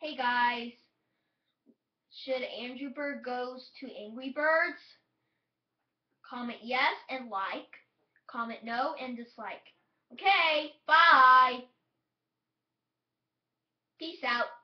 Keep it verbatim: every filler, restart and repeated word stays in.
Hey guys, should Andrew Bird goes to Angry Birds? Comment yes and like. Comment no and dislike. Okay, bye. Peace out.